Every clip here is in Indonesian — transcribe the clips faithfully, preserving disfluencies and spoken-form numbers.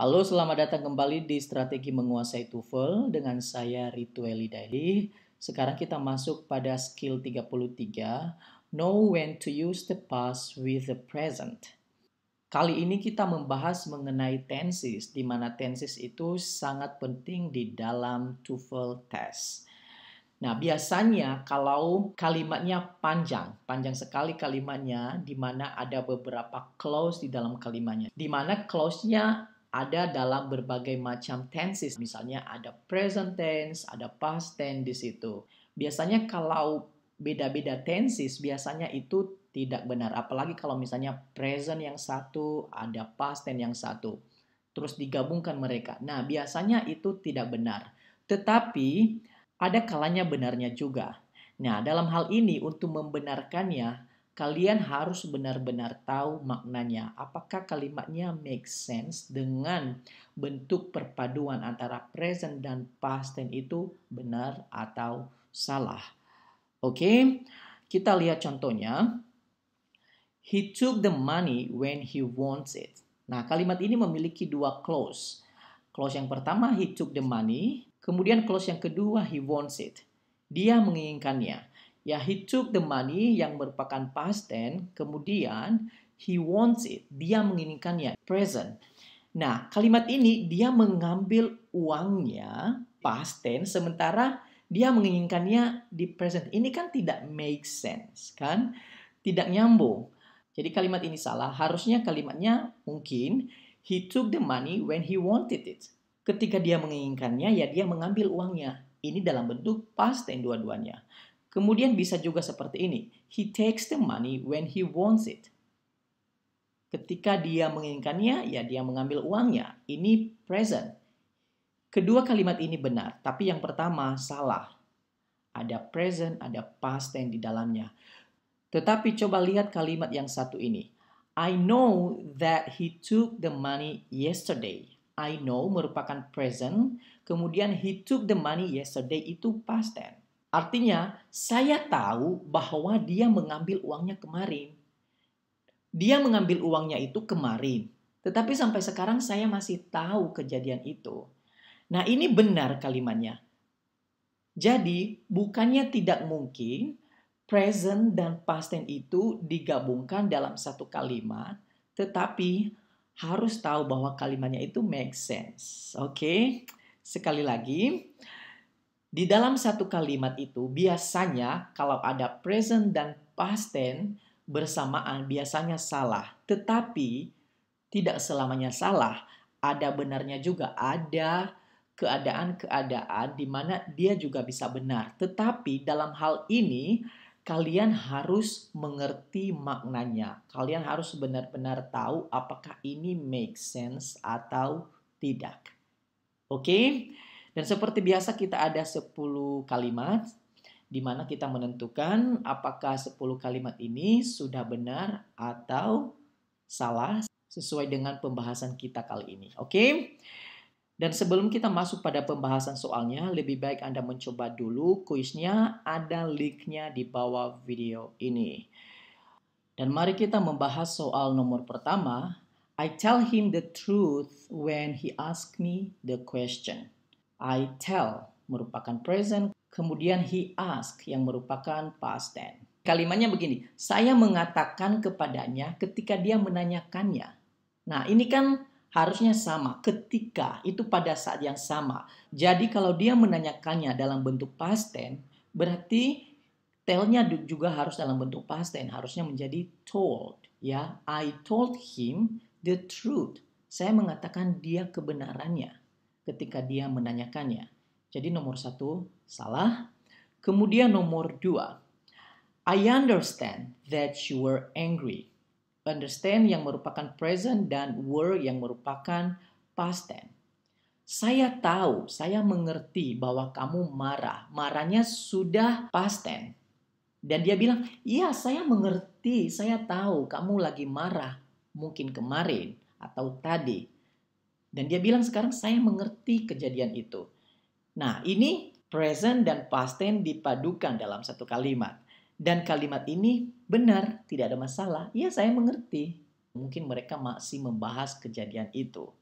Halo, selamat datang kembali di Strategi Menguasai TOEFL dengan saya Ritueli Daily. Sekarang kita masuk pada skill tiga puluh tiga, Know when to use the past with the present. Kali ini kita membahas mengenai tenses, di mana tenses itu sangat penting di dalam TOEFL test. Nah, biasanya kalau kalimatnya panjang, panjang sekali kalimatnya, di mana ada beberapa clause di dalam kalimatnya. Di mana clause-nya ada dalam berbagai macam tenses. Misalnya ada present tense, ada past tense di situ. Biasanya kalau beda-beda tenses, biasanya itu tidak benar. Apalagi kalau misalnya present yang satu, ada past tense yang satu. Terus digabungkan mereka. Nah, biasanya itu tidak benar. Tetapi ada kalanya benarnya juga. Nah, dalam hal ini untuk membenarkannya, kalian harus benar-benar tahu maknanya. Apakah kalimatnya make sense dengan bentuk perpaduan antara present dan past tense itu benar atau salah. Oke, kita lihat contohnya. He took the money when he wants it. Nah, kalimat ini memiliki dua clause. Clause yang pertama, he took the money. Kemudian clause yang kedua, he wants it. Dia menginginkannya. Ya, he took the money yang merupakan past tense. Kemudian, he wants it. Dia menginginkannya. Present. Nah, kalimat ini dia mengambil uangnya past tense. Sementara dia menginginkannya di present. Ini kan tidak make sense, kan? Tidak nyambung. Jadi kalimat ini salah. Harusnya kalimatnya mungkin he took the money when he wanted it. Ketika dia menginginkannya, ya dia mengambil uangnya. Ini dalam bentuk past tense dua-duanya. Kemudian bisa juga seperti ini. He takes the money when he wants it. Ketika dia menginginkannya, ya dia mengambil uangnya. Ini present. Kedua kalimat ini benar, tapi yang pertama salah. Ada present, ada past tense di dalamnya. Tetapi coba lihat kalimat yang satu ini. I know that he took the money yesterday. I know merupakan present, kemudian he took the money yesterday itu past tense. Artinya, saya tahu bahwa dia mengambil uangnya kemarin. Dia mengambil uangnya itu kemarin. Tetapi sampai sekarang saya masih tahu kejadian itu. Nah, ini benar kalimatnya. Jadi, bukannya tidak mungkin present dan past tense itu digabungkan dalam satu kalimat, tetapi harus tahu bahwa kalimatnya itu make sense. Oke, sekali lagi, di dalam satu kalimat itu biasanya kalau ada present dan past tense bersamaan biasanya salah. Tetapi tidak selamanya salah. Ada benarnya juga. Ada keadaan-keadaan di mana dia juga bisa benar. Tetapi dalam hal ini kalian harus mengerti maknanya. Kalian harus benar-benar tahu apakah ini make sense atau tidak. Oke? Dan seperti biasa kita ada sepuluh kalimat di mana kita menentukan apakah sepuluh kalimat ini sudah benar atau salah sesuai dengan pembahasan kita kali ini. Oke? Dan sebelum kita masuk pada pembahasan soalnya, lebih baik Anda mencoba dulu kuisnya, ada linknya di bawah video ini. Dan mari kita membahas soal nomor pertama. I tell him the truth when he asks me the question. I tell merupakan present, kemudian he ask yang merupakan past tense. Kalimatnya begini, saya mengatakan kepadanya ketika dia menanyakannya. Nah, ini kan harusnya sama, ketika itu pada saat yang sama. Jadi kalau dia menanyakannya dalam bentuk past tense, berarti tell-nya juga harus dalam bentuk past tense, harusnya menjadi told, ya. I told him the truth. Saya mengatakan dia kebenarannya ketika dia menanyakannya. Jadi nomor satu salah. Kemudian nomor dua, I understand that you were angry. Understand yang merupakan present dan were yang merupakan past tense. Saya tahu, saya mengerti bahwa kamu marah. Marahnya sudah past tense. Dan dia bilang, iya saya mengerti, saya tahu kamu lagi marah. Mungkin kemarin atau tadi. Dan dia bilang sekarang saya mengerti kejadian itu. Nah, ini present dan past tense dipadukan dalam satu kalimat. Dan kalimat ini benar, tidak ada masalah. Ya, saya mengerti. Mungkin mereka masih membahas kejadian itu.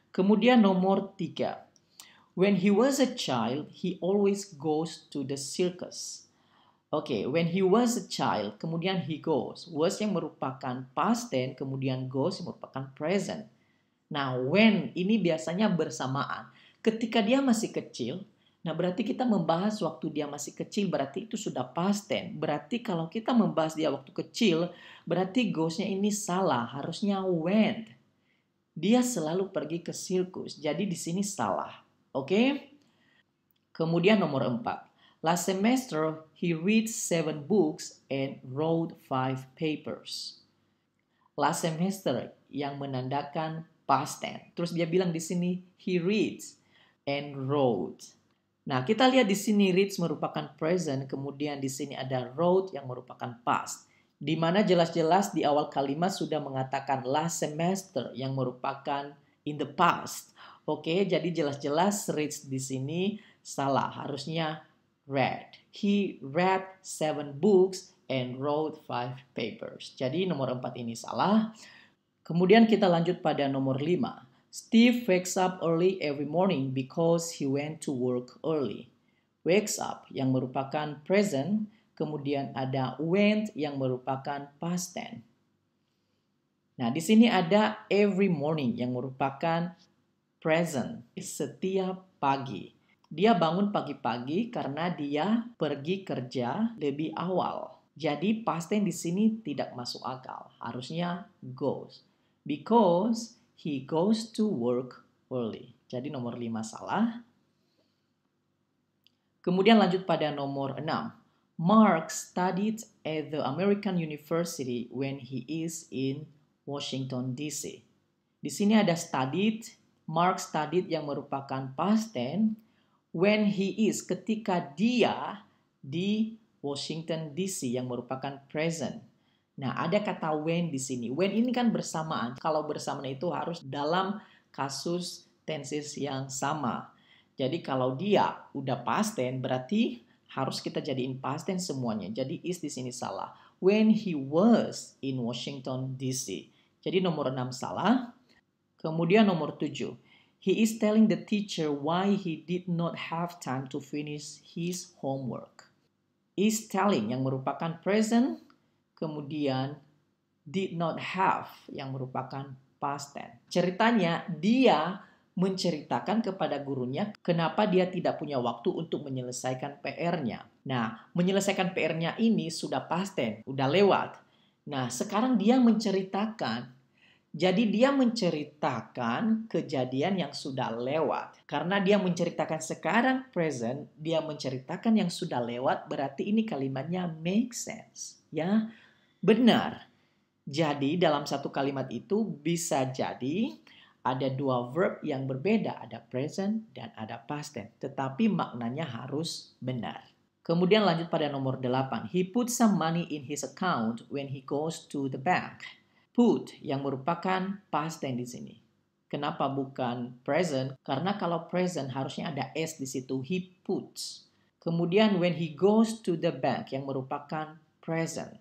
Kemudian nomor tiga. When he was a child, he always goes to the circus. Oke, okay, when he was a child, kemudian he goes. Was yang merupakan past tense, kemudian goes yang merupakan present. Nah, when ini biasanya bersamaan. Ketika dia masih kecil, nah berarti kita membahas waktu dia masih kecil, berarti itu sudah past tense. Berarti kalau kita membahas dia waktu kecil, berarti goes-nya ini salah, harusnya went. Dia selalu pergi ke sirkus, jadi di sini salah. Oke? Okay? Kemudian nomor empat. Last semester, he read seven books and wrote five papers. Last semester yang menandakan past tense. Terus dia bilang di sini, he reads and wrote. Nah, kita lihat di sini reads merupakan present, kemudian di sini ada wrote yang merupakan past. Di mana jelas-jelas di awal kalimat sudah mengatakan last semester yang merupakan in the past. Oke, jadi jelas-jelas reads di sini salah, harusnya read. He read seven books and wrote five papers. Jadi nomor empat ini salah. Kemudian kita lanjut pada nomor lima. Steve wakes up early every morning because he went to work early. Wakes up yang merupakan present, kemudian ada went yang merupakan past tense. Nah, di sini ada every morning yang merupakan present, setiap pagi. Dia bangun pagi-pagi karena dia pergi kerja lebih awal. Jadi past tense di sini tidak masuk akal. Harusnya goes. Because he goes to work early. Jadi nomor lima salah. Kemudian lanjut pada nomor enam. Mark studied at the American University when he is in Washington D C. Di sini ada studied. Mark studied yang merupakan past tense when he is ketika dia di Washington D C yang merupakan present. Nah, ada kata when di sini. When ini kan bersamaan. Kalau bersamaan itu harus dalam kasus tenses yang sama. Jadi kalau dia udah past tense berarti harus kita jadiin past tense semuanya. Jadi is di sini salah. When he was in Washington D C. Jadi nomor enam salah. Kemudian nomor tujuh. He is telling the teacher why he did not have time to finish his homework. Is telling yang merupakan present, kemudian did not have yang merupakan past tense. Ceritanya dia menceritakan kepada gurunya kenapa dia tidak punya waktu untuk menyelesaikan P R-nya. Nah, menyelesaikan P R-nya ini sudah past tense, udah lewat. Nah, sekarang dia menceritakan. Jadi dia menceritakan kejadian yang sudah lewat. Karena dia menceritakan sekarang present, dia menceritakan yang sudah lewat, berarti ini kalimatnya make sense. Ya, benar. Jadi dalam satu kalimat itu bisa jadi ada dua verb yang berbeda, ada present dan ada past tense. Tetapi maknanya harus benar. Kemudian lanjut pada nomor delapan. He put some money in his account when he goes to the bank. Put yang merupakan past tense di sini. Kenapa bukan present? Karena kalau present harusnya ada s di situ. He puts. Kemudian when he goes to the bank yang merupakan present.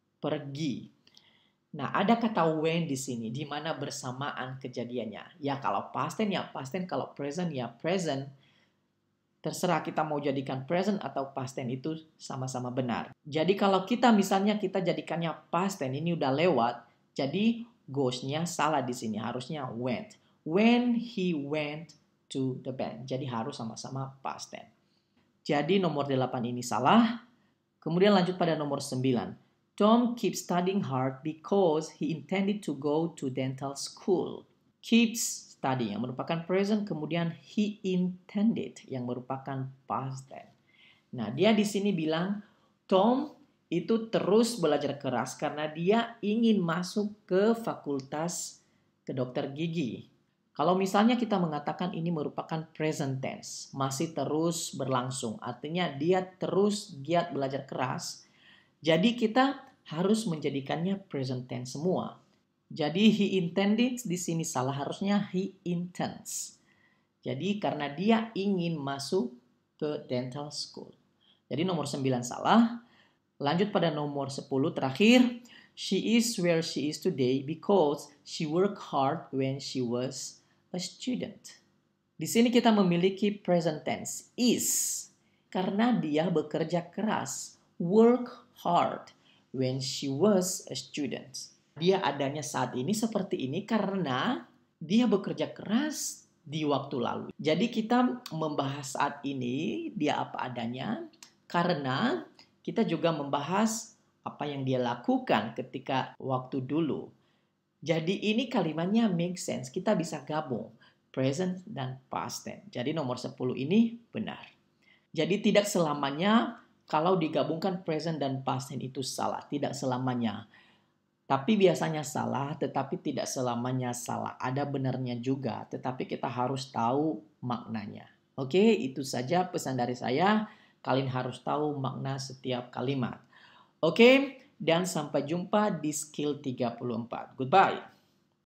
Pergi. Nah, ada kata when di sini di mana bersamaan kejadiannya. Ya kalau past tense ya past tense, kalau present ya present. Terserah kita mau jadikan present atau past tense itu sama-sama benar. Jadi kalau kita misalnya kita jadikannya past tense ini udah lewat. Jadi goes-nya salah di sini, harusnya went. When he went to the bank. Jadi harus sama-sama past tense. Jadi nomor delapan ini salah. Kemudian lanjut pada nomor sembilan. Tom keeps studying hard because he intended to go to dental school. Keeps studying yang merupakan present, kemudian he intended yang merupakan past tense. Nah, dia di sini bilang Tom itu terus belajar keras karena dia ingin masuk ke fakultas ke dokter gigi. Kalau misalnya kita mengatakan ini merupakan present tense, masih terus berlangsung, artinya dia terus giat belajar keras. Jadi kita harus menjadikannya present tense semua. Jadi he intended di sini salah, harusnya he intends. Jadi karena dia ingin masuk ke dental school. Jadi nomor sembilan salah. Lanjut pada nomor sepuluh terakhir. She is where she is today because she worked hard when she was a student. Di sini kita memiliki present tense is karena dia bekerja keras, work hard when she was a student. Dia adanya saat ini seperti ini karena dia bekerja keras di waktu lalu. Jadi kita membahas saat ini dia apa adanya karena kita juga membahas apa yang dia lakukan ketika waktu dulu. Jadi ini kalimatnya make sense. Kita bisa gabung present dan past tense. Jadi nomor sepuluh ini benar. Jadi tidak selamanya kalau digabungkan present dan past tense itu salah. Tidak selamanya. Tapi biasanya salah, tetapi tidak selamanya salah. Ada benarnya juga, tetapi kita harus tahu maknanya. Oke, itu saja pesan dari saya. Kalian harus tahu makna setiap kalimat. Oke, dan sampai jumpa di skill tiga puluh empat. Goodbye.